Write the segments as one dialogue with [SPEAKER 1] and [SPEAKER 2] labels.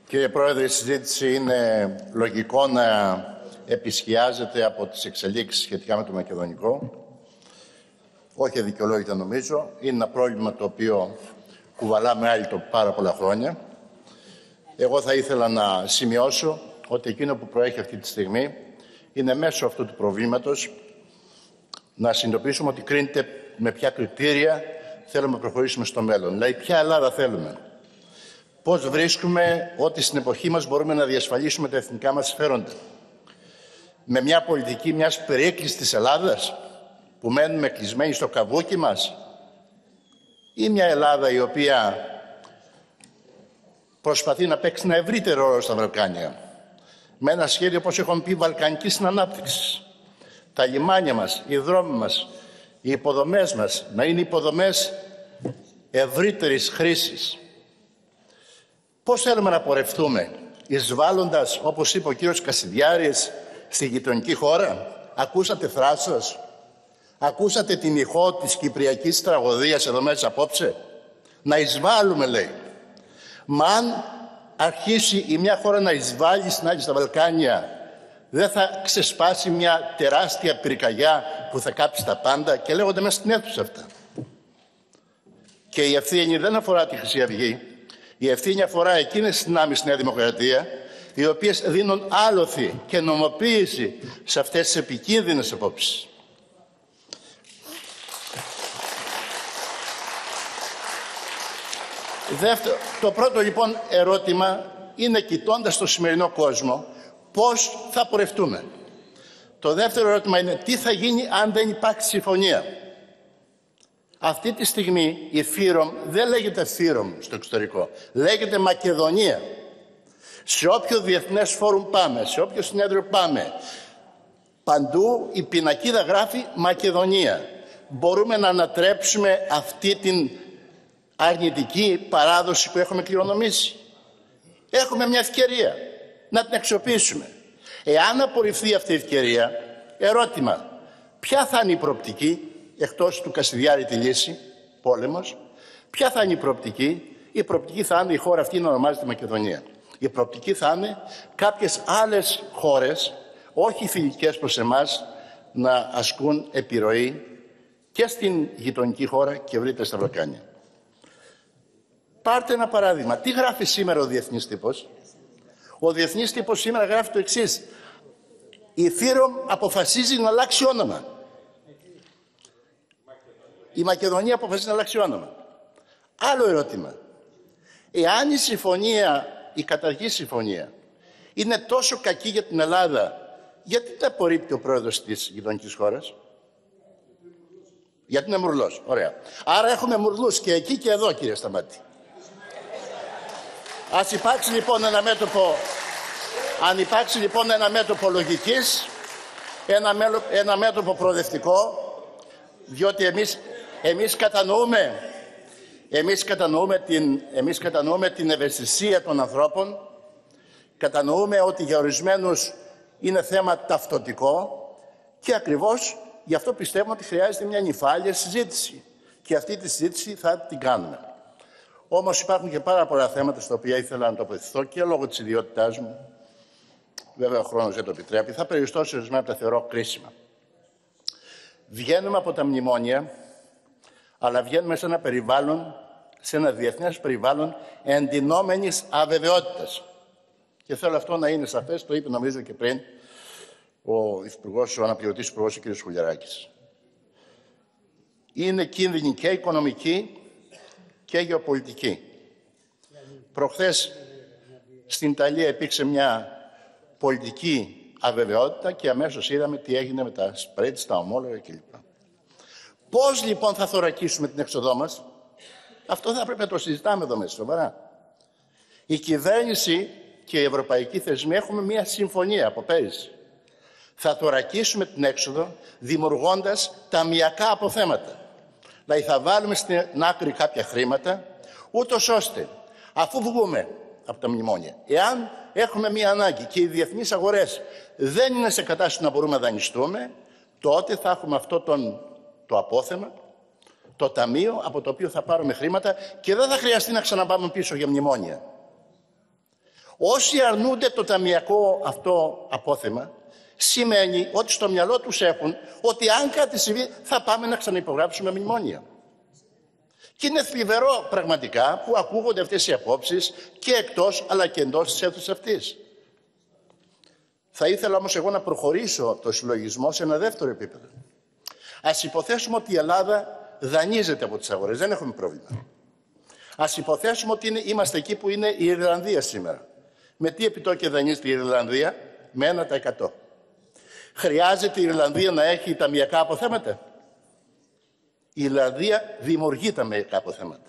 [SPEAKER 1] Κύριε Πρόεδρε, η συζήτηση είναι λογικό να επισκιάζεται από τις εξελίξεις σχετικά με το μακεδονικό. Όχι αδικαιολόγητα νομίζω. Είναι ένα πρόβλημα το οποίο κουβαλάμε άλλοι πάρα πολλά χρόνια. Εγώ θα ήθελα να σημειώσω ότι εκείνο που προέχει αυτή τη στιγμή είναι μέσω αυτού του προβλήματος να συνειδητοποιήσουμε ότι κρίνεται με ποια κριτήρια θέλουμε να προχωρήσουμε στο μέλλον. Δηλαδή, ποια Ελλάδα θέλουμε. Πώς βρίσκουμε ότι στην εποχή μας μπορούμε να διασφαλίσουμε τα εθνικά μας συμφέροντα. Με μια πολιτική μιας περίκλειστης της Ελλάδας, που μένουμε κλεισμένοι στο καβούκι μας, ή μια Ελλάδα η οποία προσπαθεί να παίξει ένα ευρύτερο ρόλο στα Βαλκάνια, με ένα σχέδιο, όπως έχουμε πει, βαλκανικής συνανάπτυξης. Τα λιμάνια μας, οι δρόμοι μας, οι υποδομές μας να είναι υποδομές ευρύτερης χρήσης. Πώς θέλουμε να πορευτούμε, εισβάλλοντας, όπως είπε ο κύριος Κασιδιάρης, στη γειτονική χώρα? Ακούσατε Θράσος? Ακούσατε την ηχό της κυπριακής τραγωδίας εδώ μέσα απόψε? Να εισβάλλουμε, λέει. Μα αν αρχίσει η μια χώρα να εισβάλλει στην άλλη στα Βαλκάνια, δεν θα ξεσπάσει μια τεράστια πυρκαγιά που θα κάψει τα πάντα? Και λέγονται μέσα στην αίθουσα αυτά. Και η ευθύνη δεν αφορά τη Χρυσή Αυγή. Η ευθύνη αφορά εκείνες τις δυνάμεις στη Νέα Δημοκρατία, οι οποίες δίνουν άλοθη και νομοποίηση σε αυτές τις επικίνδυνες απόψεις. Το πρώτο λοιπόν ερώτημα είναι, κοιτώντας το σημερινό κόσμο, πώς θα πορευτούμε. Το δεύτερο ερώτημα είναι, τι θα γίνει αν δεν υπάρξει συμφωνία. Αυτή τη στιγμή η Φύρομ δεν λέγεται Φύρομ στο εξωτερικό, λέγεται Μακεδονία. Σε όποιο διεθνές φόρουμ πάμε, σε όποιο συνέδριο πάμε, παντού η πινακίδα γράφει Μακεδονία. Μπορούμε να ανατρέψουμε αυτή την αρνητική παράδοση που έχουμε κληρονομήσει. Έχουμε μια ευκαιρία να την αξιοποιήσουμε. Εάν απορριφθεί αυτή η ευκαιρία, ερώτημα, ποια θα είναι η προοπτική, εκτός του Κασιδιάρη τη λύση, πόλεμος? Ποια θα είναι η προοπτική? Η προοπτική θα είναι η χώρα αυτή να ονομάζεται Μακεδονία. Η προοπτική θα είναι κάποιες άλλες χώρες, όχι φιλικές προς εμάς, να ασκούν επιρροή και στην γειτονική χώρα και ευρύτερα στα Βαλκάνια. Πάρτε ένα παράδειγμα. Τι γράφει σήμερα ο διεθνής τύπος? Ο διεθνής τύπος σήμερα γράφει το εξής. Η Φύρομ αποφασίζει να αλλάξει όνομα. Η Μακεδονία αποφασίζει να αλλάξει όνομα. Άλλο ερώτημα. Εάν η συμφωνία, η καταρχή συμφωνία, είναι τόσο κακή για την Ελλάδα, γιατί τα απορρίπτει ο πρόεδρος της γειτονικής χώρας? Γιατί είναι μουρλός. Ωραία. Άρα έχουμε μουρλούς και εκεί και εδώ, κύριε Σταμάτη. Ας υπάρξει λοιπόν ένα μέτωπο, αν υπάρξει λοιπόν ένα μέτωπο λογικής, ένα μέτωπο προοδευτικό, διότι εμείς κατανοούμε την ευαισθησία των ανθρώπων, κατανοούμε ότι για ορισμένους είναι θέμα ταυτοτικό και ακριβώς γι' αυτό πιστεύουμε ότι χρειάζεται μια νυφάλια συζήτηση. Και αυτή τη συζήτηση θα την κάνουμε. Όμως υπάρχουν και πάρα πολλά θέματα στα οποία ήθελα να τοποθετηθώ και λόγω της ιδιότητάς μου. Βέβαια ο χρόνος δεν το επιτρέπει. Θα περιοριστώ σε ορισμένα που τα θεωρώ κρίσιμα. Βγαίνουμε από τα μνημόνια, αλλά βγαίνουμε σε ένα περιβάλλον, σε ένα διεθνές περιβάλλον εντυνόμενης αβεβαιότητας. Και θέλω αυτό να είναι σαφές, το είπε νομίζω και πριν ο αναπληρωτής υπουργός, ο κ. Σχουλιαράκης. Είναι κίνδυνοι και οικονομικοί και γεωπολιτική. Προχθές στην Ιταλία υπήρξε μια πολιτική αβεβαιότητα και αμέσως είδαμε τι έγινε με τα spreads, τα ομόλογα κλπ. Πώς λοιπόν θα θωρακίσουμε την έξοδό μας? Αυτό θα πρέπει να το συζητάμε εδώ μέσα, σοβαρά. Η κυβέρνηση και οι ευρωπαϊκοί θεσμοί έχουμε μια συμφωνία από πέρυσι. Θα θωρακίσουμε την έξοδο δημιουργώντας ταμειακά αποθέματα. Δηλαδή θα βάλουμε στην άκρη κάποια χρήματα, ούτως ώστε αφού βγούμε από τα μνημόνια, εάν έχουμε μία ανάγκη και οι διεθνείς αγορές δεν είναι σε κατάσταση να μπορούμε να δανειστούμε, τότε θα έχουμε αυτό το απόθεμα, το ταμείο από το οποίο θα πάρουμε χρήματα και δεν θα χρειαστεί να ξαναπάμε πίσω για μνημόνια. Όσοι αρνούνται το ταμιακό αυτό απόθεμα, σημαίνει ότι στο μυαλό τους έχουν ότι αν κάτι συμβεί θα πάμε να ξαναυπογράψουμε μνημόνια. Και είναι θλιβερό πραγματικά που ακούγονται αυτές οι απόψεις και εκτός αλλά και εντός της αίθουσας αυτής. Θα ήθελα όμως εγώ να προχωρήσω το συλλογισμό σε ένα δεύτερο επίπεδο. Ας υποθέσουμε ότι η Ελλάδα δανείζεται από τις αγορές, δεν έχουμε πρόβλημα. Ας υποθέσουμε ότι είμαστε εκεί που είναι η Ιρλανδία σήμερα. Με τι επιτόκια δανείζεται η Ιρλανδία? Με 1%. Χρειάζεται η Ιρλανδία να έχει ταμιακά αποθέματα? Η Ιρλανδία δημιουργεί ταμιακά αποθέματα.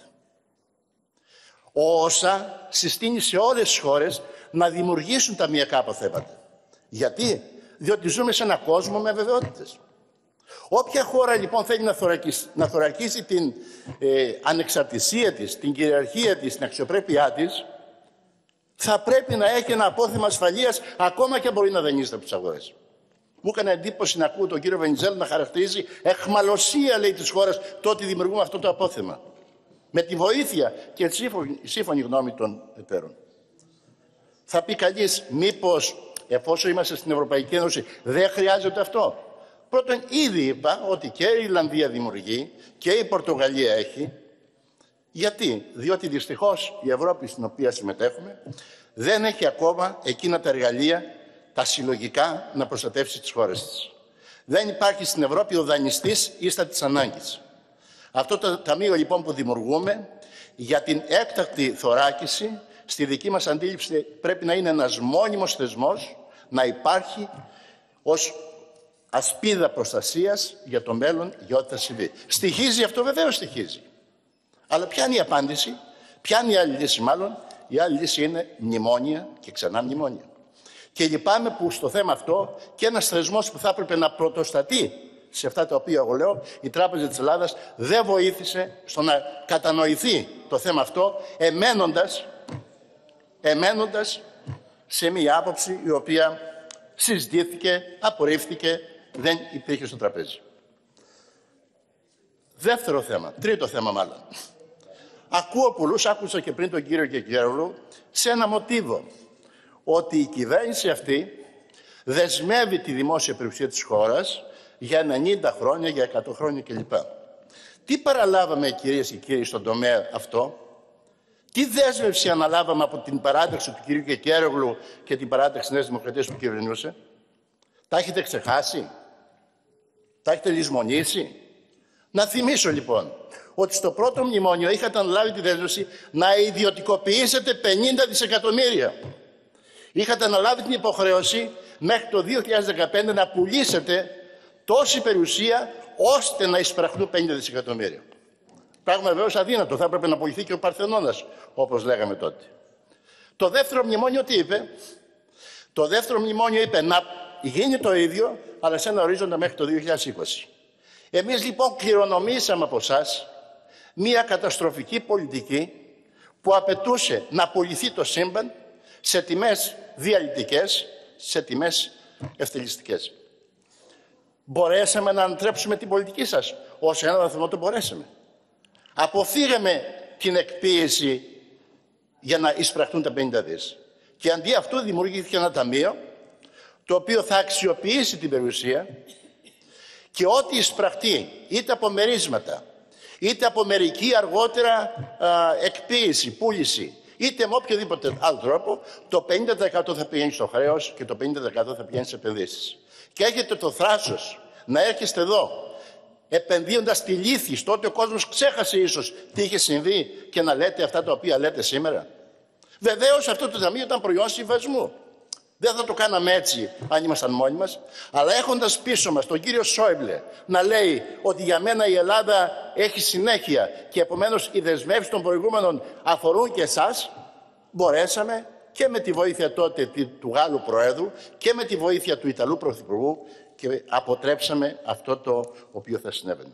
[SPEAKER 1] Ο ΩΣΑ συστήνει σε όλες τις χώρες να δημιουργήσουν ταμιακά αποθέματα. Γιατί? Διότι ζούμε σε έναν κόσμο με αβεβαιότητες. Όποια χώρα λοιπόν θέλει να θωρακίσει την ανεξαρτησία της, την κυριαρχία της, την αξιοπρέπειά της, θα πρέπει να έχει ένα απόθεμα ασφαλείας, ακόμα και αν μπορεί να δανείζεται από τις αγορές. Μου έκανε εντύπωση να ακούω τον κύριο Βενιζέλο να χαρακτηρίζει εχμαλωσία, λέει, της χώρας το ότι δημιουργούμε αυτό το απόθεμα. Με τη βοήθεια και τη σύμφωνη γνώμη των εταίρων. Θα πει κανείς, μήπως εφόσον είμαστε στην Ευρωπαϊκή Ένωση δεν χρειάζεται αυτό? Πρώτον, ήδη είπα ότι και η Ιρλανδία δημιουργεί και η Πορτογαλία έχει. Γιατί? Διότι δυστυχώς η Ευρώπη στην οποία συμμετέχουμε δεν έχει ακόμα εκείνα τα εργαλεία, τα συλλογικά, να προστατεύσει τις χώρες της. Δεν υπάρχει στην Ευρώπη ο δανειστής ίστα της ανάγκης. Αυτό το ταμείο λοιπόν που δημιουργούμε για την έκτακτη θωράκιση, στη δική μας αντίληψη πρέπει να είναι ένας μόνιμος θεσμός, να υπάρχει ως ασπίδα προστασίας για το μέλλον, για ό,τι θα συμβεί. Στοιχίζει αυτό? Βεβαίως στοιχίζει. Αλλά ποια είναι η απάντηση? Ποια είναι η άλλη λύση μάλλον? Η άλλη λύση είναι μνημόνια και ξανά μνημόνια. Και λυπάμαι που στο θέμα αυτό και ένας θεσμός που θα έπρεπε να πρωτοστατεί σε αυτά τα οποία εγώ λέω, η της Ελλάδας, δεν βοήθησε στο να κατανοηθεί το θέμα αυτό, εμένοντας σε μία άποψη η οποία συζητήθηκε, απορρίφθηκε, δεν υπήρχε στο τραπέζι. Δεύτερο θέμα, τρίτο θέμα μάλλον. Ακούω πολλούς, άκουσα και πριν τον κύριο Κεκέρλου, σε ένα μοτίβο ότι η κυβέρνηση αυτή δεσμεύει τη δημόσια περιουσία της χώρας για 90 χρόνια, για 100 χρόνια κλπ. Τι παραλάβαμε, κυρίες και κύριοι, στον τομέα αυτό? Τι δέσμευση αναλάβαμε από την παράταξη του κυρίου Κεκέρλου και την παράταξη της Νέας Δημοκρατίας που κυβερνούσε? Τα έχετε ξεχάσει? Τα έχετε λησμονήσει? Να θυμίσω λοιπόν ότι στο πρώτο μνημόνιο είχατε αναλάβει τη δέσμευση να ιδιωτικοποιήσετε 50 δισεκατομμύρια. Είχατε αναλάβει την υποχρέωση μέχρι το 2015 να πουλήσετε τόση περιουσία ώστε να εισπραχθούν 50 δισεκατομμύρια. Πράγμα βεβαίως αδύνατο, θα έπρεπε να πουληθεί και ο Παρθενώνας, όπως λέγαμε τότε. Το δεύτερο μνημόνιο τι είπε? Το δεύτερο μνημόνιο είπε να γίνει το ίδιο, αλλά σε ένα ορίζοντα μέχρι το 2020. Εμείς λοιπόν κληρονομήσαμε από εσάς μία καταστροφική πολιτική που απαιτούσε να πουληθεί το σύμπαν σε τιμές διαλυτικές, σε τιμές ευτελιστικές. Μπορέσαμε να ανατρέψουμε την πολιτική σας? Ως έναν βαθμό το μπορέσαμε. Αποφύγαμε την εκποίηση για να εισπραχτούν τα 50 δις. Και αντί αυτού δημιουργήθηκε ένα ταμείο το οποίο θα αξιοποιήσει την περιουσία και ό,τι εισπραχτεί είτε από μερίσματα, είτε από μερική αργότερα εκποίηση, πούληση, είτε με οποιοδήποτε άλλο τρόπο, το 50% θα πηγαίνει στο χρέος και το 50% θα πηγαίνει σε επενδύσεις. Και έχετε το θράσος να έρχεστε εδώ, επενδύοντας τη λύθη, τότε ο κόσμος ξέχασε ίσως τι είχε συμβεί και να λέτε αυτά τα οποία λέτε σήμερα. Βεβαίως αυτό το ταμείο ήταν προϊόν συμβασμού. Δεν θα το κάναμε έτσι αν ήμασταν μόνοι μας, αλλά έχοντας πίσω μας τον κύριο Σόιμπλε να λέει ότι για μένα η Ελλάδα έχει συνέχεια και επομένως οι δεσμεύσεις των προηγούμενων αφορούν και εσάς, μπορέσαμε και με τη βοήθεια τότε του Γάλλου Προέδρου και με τη βοήθεια του Ιταλού Πρωθυπουργού και αποτρέψαμε αυτό το οποίο θα συνέβαινε.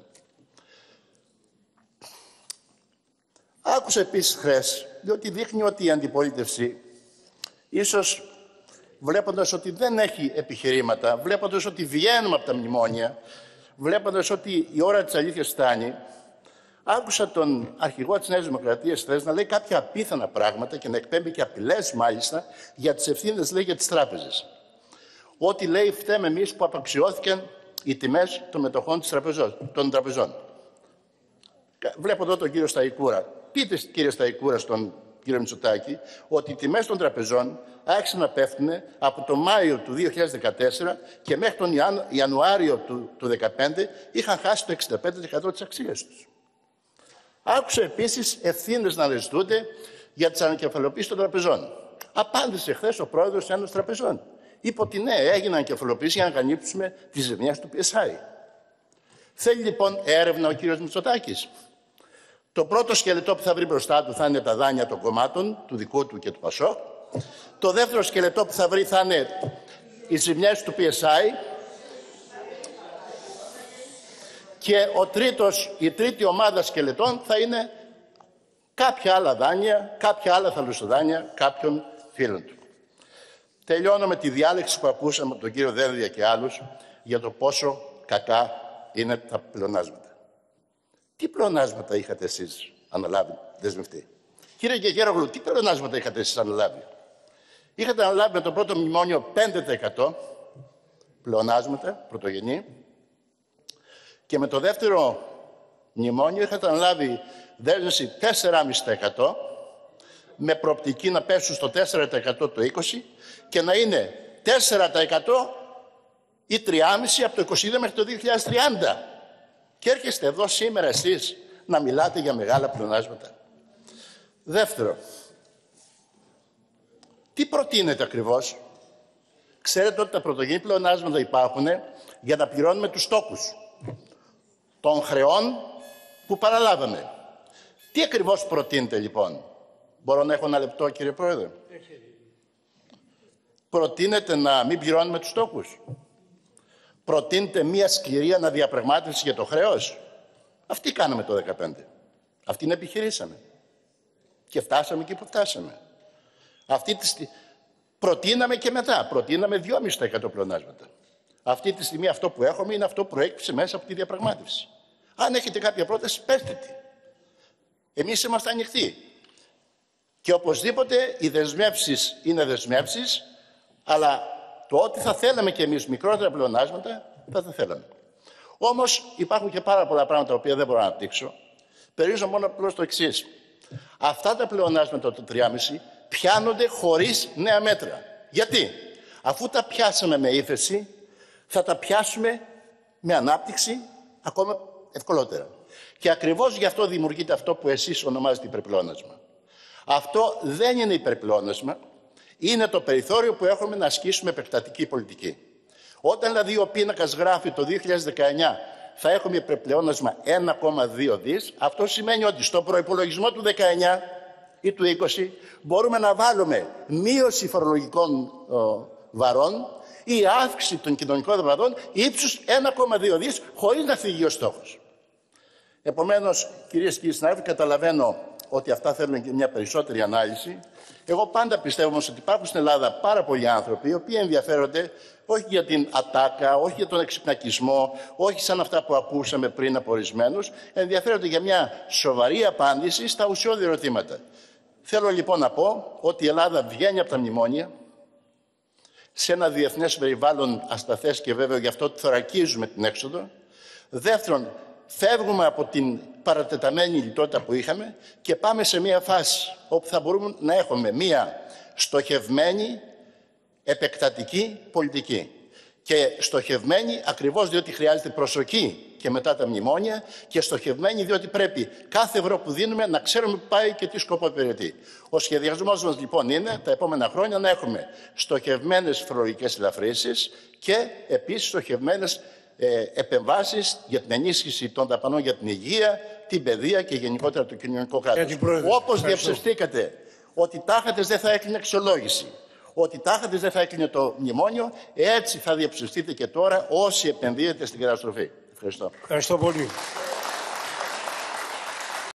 [SPEAKER 1] Άκουσα επίσης χθες, διότι δείχνει ότι η αντιπολίτευση, ίσως βλέποντας ότι δεν έχει επιχειρήματα, βλέποντας ότι βγαίνουμε από τα μνημόνια, βλέποντας ότι η ώρα της αλήθειας φτάνει, Άκουσα τον αρχηγό της Νέας Δημοκρατίας χθες να λέει κάποια απίθανα πράγματα και να εκπέμπει και απειλές μάλιστα για τις ευθύνες, λέει, για τις τράπεζες. Ότι, λέει, φταίμε εμείς που απαξιώθηκαν οι τιμές των μετοχών των τραπεζών. Βλέπω εδώ τον κύριο Σταϊκούρα. Πείτε, κύριε Σταϊκούρα, στον κύριο Μητσοτάκη, ότι οι τιμές των τραπεζών άρχισαν να πέφτουν από τον Μάιο του 2014 και μέχρι τον Ιανουάριο του 2015 είχαν χάσει το 65% της αξίας τους. Άκουσα επίσης ευθύνες να αναζητούνται για τις ανακεφαλαιοποίησεις των τραπεζών. Απάντησε χθες ο πρόεδρος της Ένωσης Τραπεζών. Είπε ότι ναι, έγιναν ανακεφαλαιοποίησεις για να καλύψουμε τις ζημιές του PSI. Θέλει λοιπόν έρευνα ο κύριος Μητσοτάκης. Το πρώτο σκελετό που θα βρει μπροστά του θα είναι τα δάνεια των κομμάτων, του δικού του και του ΠΑΣΟΚ. Το δεύτερο σκελετό που θα βρει θα είναι οι ζημιές του PSI. Και η τρίτη ομάδα σκελετών θα είναι κάποια άλλα δάνεια, κάποια άλλα θαλασσοδάνεια κάποιων φίλων του. Τελειώνω με τη διάλεξη που ακούσαμε από τον κύριο Δένδια και άλλους για το πόσο κακά είναι τα πλεονάσματα. Τι πλεονάσματα είχατε εσείς αναλάβει, δεσμευτεί? Κύριε Γεγέρογλου, τι πλεονάσματα είχατε εσείς αναλάβει? Είχατε αναλάβει με το πρώτο μνημόνιο 5% πλεονάσματα, πρωτογενή, και με το δεύτερο μνημόνιο είχατε αναλάβει δέσμευση 4,5% με προοπτική να πέσουν στο 4% το 20% και να είναι 4% ή 3,5% από το 2022 μέχρι το 2030. Και έρχεστε εδώ σήμερα εσείς να μιλάτε για μεγάλα πλεονάσματα. Δεύτερο, τι προτείνετε ακριβώς? Ξέρετε ότι τα πρωτογενή πλεονάσματα υπάρχουν για να πληρώνουμε τους στόχους των χρεών που παραλάβαμε. Τι ακριβώς προτείνετε λοιπόν? Μπορώ να έχω ένα λεπτό, κύριε Πρόεδρε? Προτείνετε να μην πληρώνουμε τους στόχους? Προτείνετε μία σκληρή αναδιαπραγμάτευση για το χρέος? Αυτή κάναμε το 2015. Αυτήν επιχειρήσαμε. Και φτάσαμε εκεί που φτάσαμε. Προτείναμε και μετά. Προτείναμε 2,5% πλεονάσματα. Αυτή τη στιγμή αυτό που έχουμε είναι αυτό που προέκυψε μέσα από τη διαπραγμάτευση. Αν έχετε κάποια πρόταση, πέστε τη. Εμείς είμαστε ανοιχτοί. Και οπωσδήποτε οι δεσμεύσεις είναι δεσμεύσεις, αλλά το ότι θα θέλαμε κι εμείς μικρότερα πλεονάσματα, θα τα θέλαμε. Όμως υπάρχουν και πάρα πολλά πράγματα τα οποία δεν μπορώ να αναπτύξω. Περιορίζω μόνο απλώς το εξής. Αυτά τα πλεονάσματα το 3,5 πιάνονται χωρίς νέα μέτρα. Γιατί? Αφού τα πιάσαμε με ύφεση, θα τα πιάσουμε με ανάπτυξη ακόμα ευκολότερα. Και ακριβώς γι' αυτό δημιουργείται αυτό που εσείς ονομάζετε υπερπλεόνασμα. Αυτό δεν είναι υπερπλεόνασμα, είναι το περιθώριο που έχουμε να ασκήσουμε επεκτατική πολιτική. Όταν δηλαδή ο πίνακας γράφει το 2019 θα έχουμε υπερπλεόνασμα 1,2 δις, αυτό σημαίνει ότι στο προϋπολογισμό του 19 ή του 20 μπορούμε να βάλουμε μείωση φορολογικών βαρών ή αύξηση των κοινωνικών βαρών ύψους 1,2 δις χωρίς να φύγει ο στόχος. Επομένως, κυρίες και κύριοι συνάδελφοι, καταλαβαίνω ότι αυτά θέλουν και μια περισσότερη ανάλυση. Εγώ πάντα πιστεύω όμως ότι υπάρχουν στην Ελλάδα πάρα πολλοί άνθρωποι οι οποίοι ενδιαφέρονται όχι για την ατάκα, όχι για τον εξυπνακισμό, όχι σαν αυτά που ακούσαμε πριν από ορισμένους, ενδιαφέρονται για μια σοβαρή απάντηση στα ουσιώδη ερωτήματα. Θέλω λοιπόν να πω ότι η Ελλάδα βγαίνει από τα μνημόνια σε ένα διεθνές περιβάλλον ασταθές και βέβαιο, γι' αυτό θωρακίζουμε την έξοδο. Δεύτερον, φεύγουμε από την παρατεταμένη λιτότητα που είχαμε και πάμε σε μια φάση όπου θα μπορούμε να έχουμε μια στοχευμένη επεκτατική πολιτική. Και στοχευμένη ακριβώς διότι χρειάζεται προσοχή και μετά τα μνημόνια και στοχευμένη διότι πρέπει κάθε ευρώ που δίνουμε να ξέρουμε που πάει και τι σκοπό υπηρετεί. Ο σχεδιασμός μας λοιπόν είναι τα επόμενα χρόνια να έχουμε στοχευμένες φορολογικές ελαφρύνσεις και επίσης στοχευμένες επεμβάσεις για την ενίσχυση των δαπανών για την υγεία, την παιδεία και γενικότερα το κοινωνικό κράτος. Όπως διαψευστήκατε ότι τάχατες δεν θα έκλεινε αξιολόγηση, ότι τάχατες δεν θα έκλεινε το μνημόνιο, έτσι θα διαψευστείτε και τώρα όσοι επενδύετε στην καταστροφή. Ευχαριστώ.
[SPEAKER 2] Ευχαριστώ πολύ.